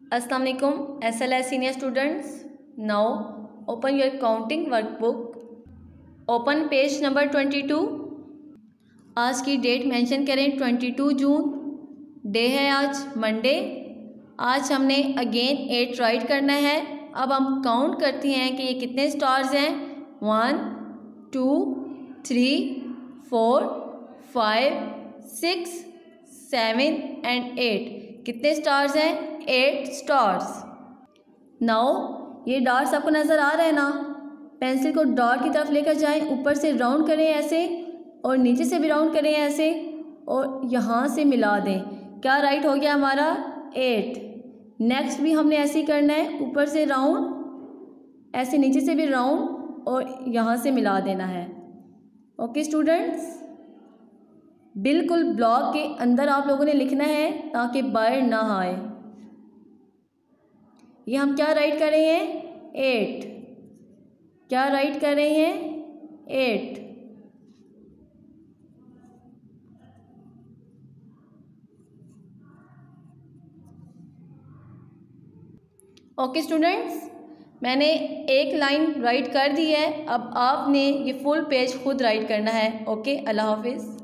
Assalamu alaikum SLS senior students. Now open your counting workbook. Open page number 22. आज की date mention करें 22 जून. Day है आज Monday. आज हमने अगेन 8 राइट करना है. अब हम काउंट करते हैं कि ये कितने स्टार्स हैं. 1 2 3 4 5 6 7 एंड 8. कितने स्टार्स हैं. 8 स्टार्स. नाउ ये डॉट्स आपको नज़र आ रहा है ना. पेंसिल को डॉट की तरफ लेकर जाएं. ऊपर से राउंड करें ऐसे और नीचे से भी राउंड करें ऐसे और यहाँ से मिला दें. क्या राइट हो गया हमारा 8. नेक्स्ट भी हमने ऐसे ही करना है. ऊपर से राउंड ऐसे नीचे से भी राउंड और यहाँ से मिला देना है. ओके स्टूडेंट्स, बिल्कुल ब्लॉक के अंदर आप लोगों ने लिखना है ताकि बाहर ना आए. ये हम क्या राइट कर रहे हैं 8. क्या राइट कर रहे हैं 8. ओके स्टूडेंट्स, मैंने एक लाइन राइट कर दी है. अब आपने ये फुल पेज खुद राइट करना है. ओके, अल्लाह हाफिज़.